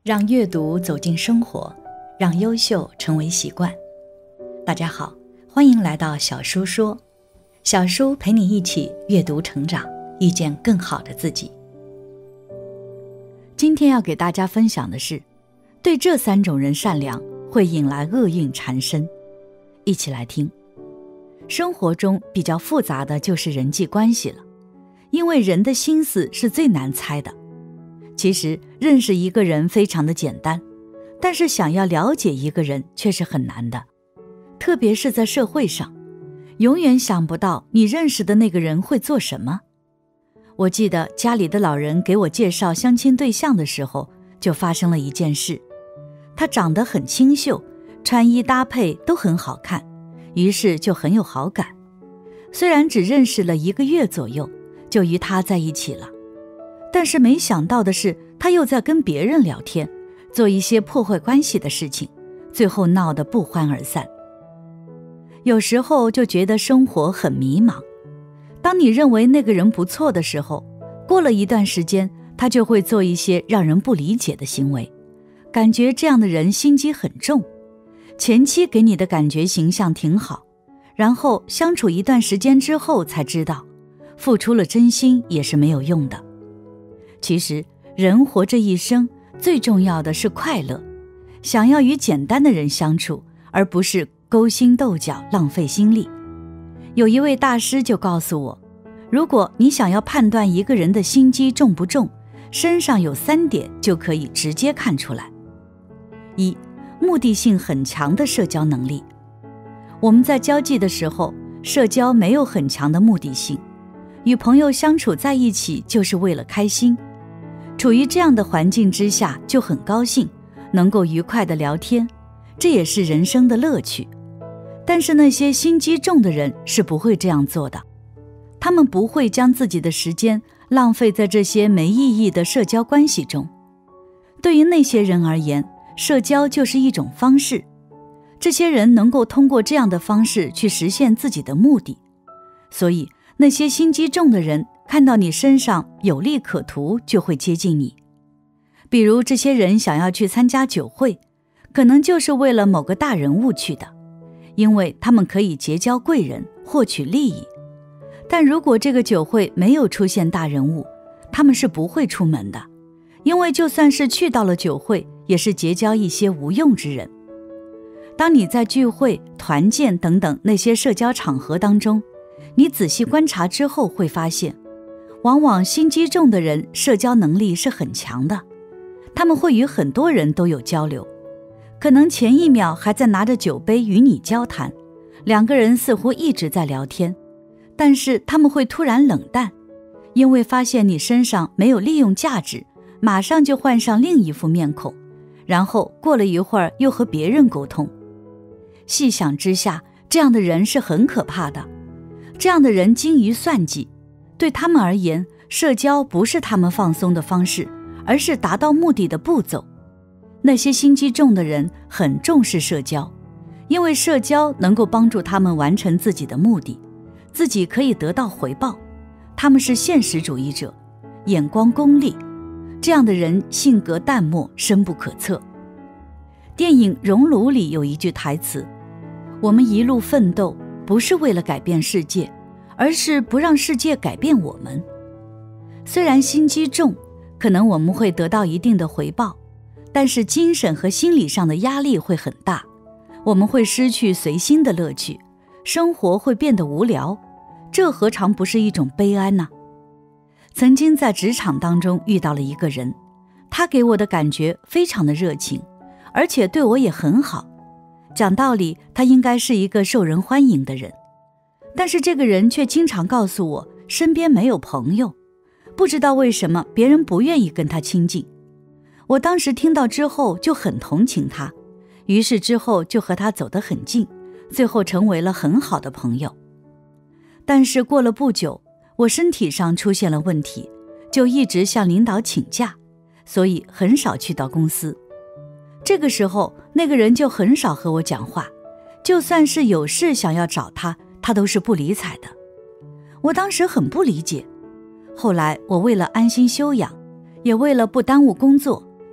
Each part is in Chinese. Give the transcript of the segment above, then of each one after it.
让阅读走进生活，让优秀成为习惯。大家好，欢迎来到小叔说，小叔陪你一起阅读成长，遇见更好的自己。今天要给大家分享的是，对这3种人善良会引来厄运缠身。一起来听。生活中比较复杂的就是人际关系了，因为人的心思是最难猜的。其实认识一个人非常的简单，但是想要了解一个人却是很难的，特别是在社会上，永远想不到你认识的那个人会做什么。我记得家里的老人给我介绍相亲对象的时候，就发生了一件事。他长得很清秀，穿衣搭配都很好看，于是就很有好感。虽然只认识了1个月左右，就与他在一起了。但是没想到的是，他又在跟别人聊天，做一些破坏关系的事情，最后闹得不欢而散。有时候就觉得生活很迷茫，当你认为那个人不错的时候，过了一段时间，他就会做一些让人不理解的行为，感觉这样的人心机很重。前期给你的感觉形象挺好，然后相处一段时间之后才知道，付出了真心也是没有用的。其实人活这一生最重要的是快乐，想要与简单的人相处，而不是勾心斗角浪费心力。有一位大师就告诉我，如果你想要判断一个人的心机重不重，身上有3点就可以直接看出来。1、目的性很强的社交能力。我们在交际的时候，社交没有很强的目的性，与朋友相处在一起就是为了开心。处于这样的环境之下就很高兴，能够愉快地聊天，这也是人生的乐趣。但是那些心机重的人是不会这样做的，他们不会将自己的时间浪费在这些没意义的社交关系中。对于那些人而言，社交就是一种方式，这些人能够通过这样的方式去实现自己的目的。所以那些心机重的人看到你身上有利可图，就会接近你。比如这些人想要去参加酒会，可能就是为了某个大人物去的，因为他们可以结交贵人，获取利益。但如果这个酒会没有出现大人物，他们是不会出门的，因为就算是去到了酒会，也是结交一些无用之人。当你在聚会、团建等等那些社交场合当中，你仔细观察之后会发现，往往心机重的人社交能力是很强的，他们会与很多人都有交流，可能前一秒还在拿着酒杯与你交谈，2个人似乎一直在聊天，但是他们会突然冷淡，因为发现你身上没有利用价值，马上就换上另一副面孔，然后过了一会儿又和别人沟通。细想之下，这样的人是很可怕的。这样的人精于算计，对他们而言，社交不是他们放松的方式，而是达到目的的步骤。那些心机重的人很重视社交，因为社交能够帮助他们完成自己的目的，自己可以得到回报。他们是现实主义者，眼光功利，这样的人性格淡漠，深不可测。电影《熔炉》里有一句台词，我们一路奋斗，不是为了改变世界，而是不让世界改变我们。虽然心机重，可能我们会得到一定的回报，但是精神和心理上的压力会很大，我们会失去随心的乐趣，生活会变得无聊，这何尝不是一种悲哀呢？曾经在职场当中遇到了一个人，他给我的感觉非常的热情，而且对我也很好。讲道理，他应该是一个受人欢迎的人，但是这个人却经常告诉我身边没有朋友，不知道为什么别人不愿意跟他亲近。我当时听到之后就很同情他，于是之后就和他走得很近，最后成为了很好的朋友。但是过了不久，我身体上出现了问题，就一直向领导请假，所以很少去到公司。这个时候那个人就很少和我讲话，就算是有事想要找他，他都是不理睬的。我当时很不理解，后来我为了安心休养，也为了不耽误工作，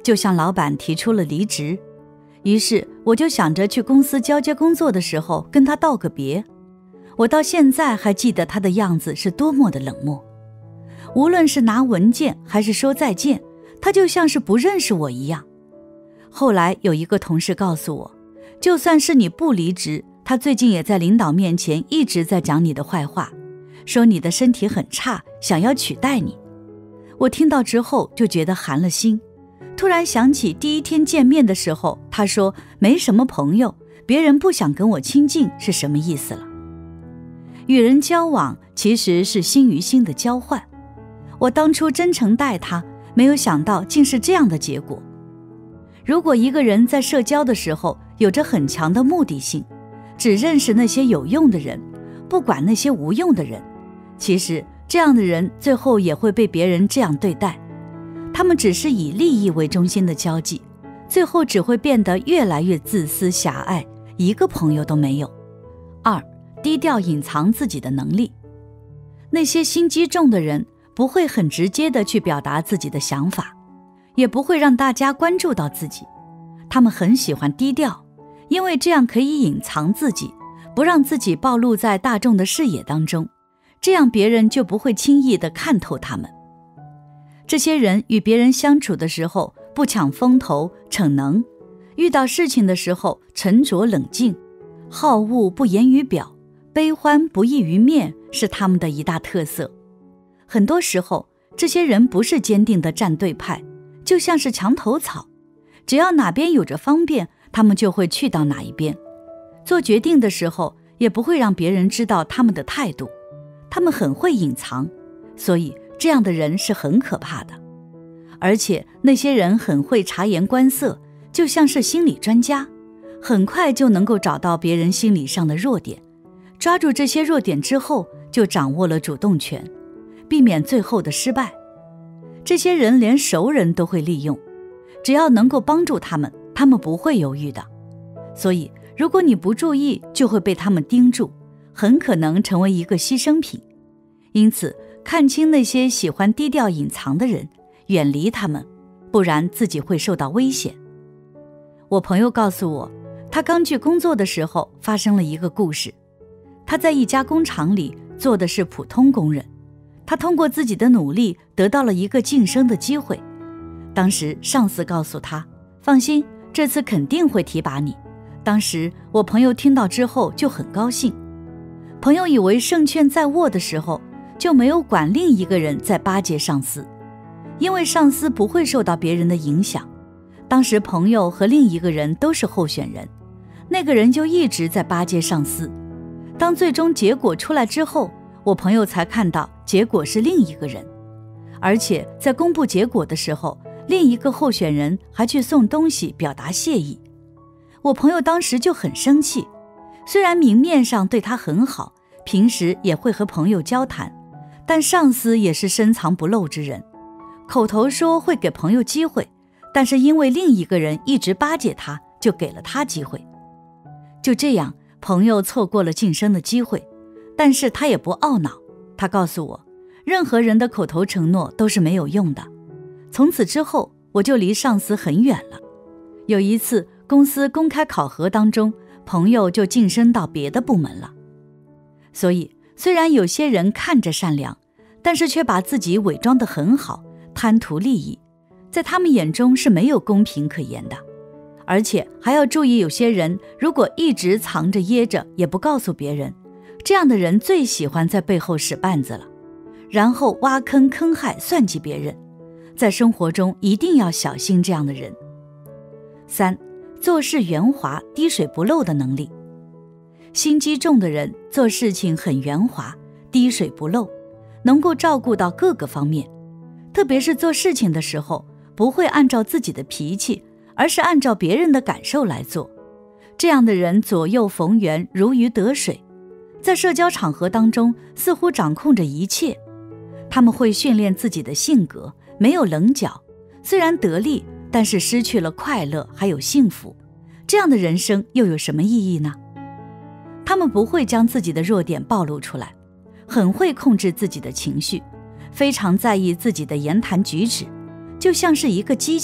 就向老板提出了离职。于是我就想着去公司交接工作的时候跟他道个别。我到现在还记得他的样子是多么的冷漠，无论是拿文件还是说再见，他就像是不认识我一样。后来有一个同事告诉我，就算是你不离职，他最近也在领导面前一直在讲你的坏话，说你的身体很差，想要取代你。我听到之后就觉得寒了心，突然想起第一天见面的时候，他说没什么朋友，别人不想跟我亲近是什么意思了。与人交往其实是心与心的交换，我当初真诚待他，没有想到竟是这样的结果。如果一个人在社交的时候有着很强的目的性，只认识那些有用的人，不管那些无用的人，其实这样的人最后也会被别人这样对待。他们只是以利益为中心的交际，最后只会变得越来越自私狭隘，一个朋友都没有。2、低调隐藏自己的能力。那些心机重的人不会很直接地去表达自己的想法，也不会让大家关注到自己。他们很喜欢低调，因为这样可以隐藏自己，不让自己暴露在大众的视野当中，这样别人就不会轻易地看透他们。这些人与别人相处的时候不抢风头逞能，遇到事情的时候沉着冷静，好恶不言于表，悲欢不溢于面，是他们的一大特色。很多时候这些人不是坚定的站队派，就像是墙头草，只要哪边有着方便，他们就会去到哪一边。做决定的时候也不会让别人知道他们的态度，他们很会隐藏，所以这样的人是很可怕的。而且那些人很会察言观色，就像是心理专家，很快就能够找到别人心理上的弱点，抓住这些弱点之后就掌握了主动权，避免最后的失败。这些人连熟人都会利用，只要能够帮助他们，他们不会犹豫的。所以如果你不注意，就会被他们盯住，很可能成为一个牺牲品。因此看清那些喜欢低调隐藏的人，远离他们，不然自己会受到危险。我朋友告诉我，他刚去工作的时候发生了一个故事。他在一家工厂里做的是普通工人，他通过自己的努力得到了一个晋升的机会。当时上司告诉他，放心，这次肯定会提拔你。当时我朋友听到之后就很高兴，朋友以为胜券在握的时候，就没有管另一个人在巴结上司，因为上司不会受到别人的影响。当时朋友和另一个人都是候选人，那个人就一直在巴结上司。当最终结果出来之后，我朋友才看到结果是另一个人，而且在公布结果的时候，另一个候选人还去送东西表达谢意。我朋友当时就很生气，虽然明面上对他很好，平时也会和朋友交谈，但上司也是深藏不露之人，口头说会给朋友机会，但是因为另一个人一直巴结他，就给了他机会。就这样，朋友错过了晋升的机会，但是他也不懊恼。他告诉我，任何人的口头承诺都是没有用的。从此之后，我就离上司很远了。有一次公司公开考核当中，朋友就晋升到别的部门了。所以虽然有些人看着善良，但是却把自己伪装得很好，贪图利益，在他们眼中是没有公平可言的。而且还要注意，有些人如果一直藏着掖着，也不告诉别人，这样的人最喜欢在背后使绊子了，然后挖坑坑害算计别人。在生活中一定要小心这样的人。3、做事圆滑滴水不漏的能力。心机重的人做事情很圆滑，滴水不漏，能够照顾到各个方面，特别是做事情的时候，不会按照自己的脾气，而是按照别人的感受来做。这样的人左右逢源，如鱼得水，在社交场合当中似乎掌控着一切。他们会训练自己的性格，没有棱角，虽然得利，但是失去了快乐还有幸福。这样的人生又有什么意义呢？他们不会将自己的弱点暴露出来，很会控制自己的情绪，非常在意自己的言谈举止，就像是一个机器，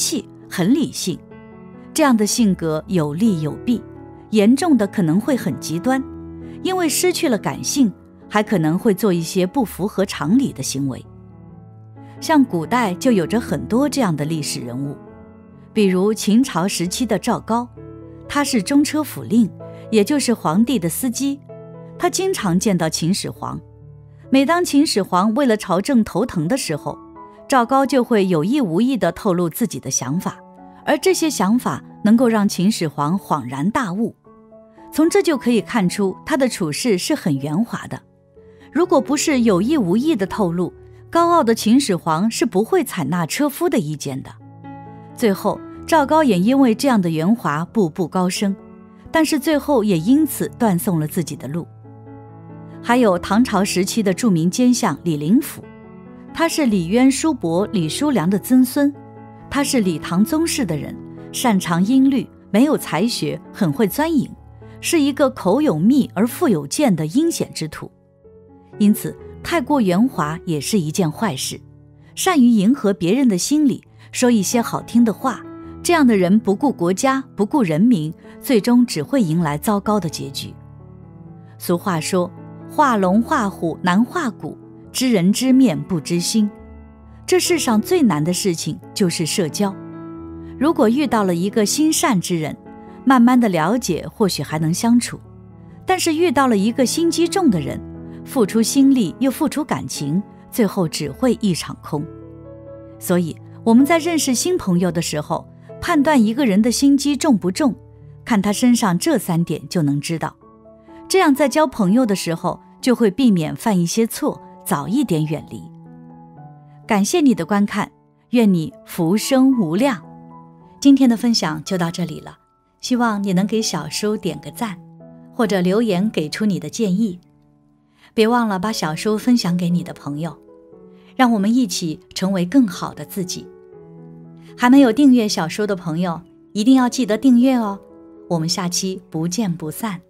很理性。这样的性格有利有弊，严重的可能会很极端，因为失去了感性，还可能会做一些不符合常理的行为。像古代就有着很多这样的历史人物，比如秦朝时期的赵高，他是中车府令，也就是皇帝的司机，他经常见到秦始皇。每当秦始皇为了朝政头疼的时候，赵高就会有意无意地透露自己的想法，而这些想法能够让秦始皇恍然大悟。从这就可以看出他的处事是很圆滑的。如果不是有意无意的透露，高傲的秦始皇是不会采纳车夫的意见的。最后赵高也因为这样的圆滑步步高升，但是最后也因此断送了自己的路。还有唐朝时期的著名奸相李林甫，他是李渊叔伯李叔良的曾孙，他是李唐宗室的人，擅长音律，没有才学，很会钻营，是一个口有蜜而腹有剑的阴险之徒。因此太过圆滑也是一件坏事，善于迎合别人的心理，说一些好听的话，这样的人不顾国家，不顾人民，最终只会迎来糟糕的结局。俗话说，画龙画虎难画骨，知人知面不知心。这世上最难的事情就是社交。如果遇到了一个心善之人，慢慢的了解或许还能相处，但是遇到了一个心机重的人，付出心力又付出感情，最后只会一场空。所以我们在认识新朋友的时候，判断一个人的心机重不重，看他身上这3点就能知道。这样在交朋友的时候就会避免犯一些错，早一点远离。感谢你的观看，愿你福生无量。今天的分享就到这里了，希望你能给小叔点个赞，或者留言给出你的建议。别忘了把小叔分享给你的朋友，让我们一起成为更好的自己。还没有订阅小叔的朋友，一定要记得订阅哦。我们下期不见不散。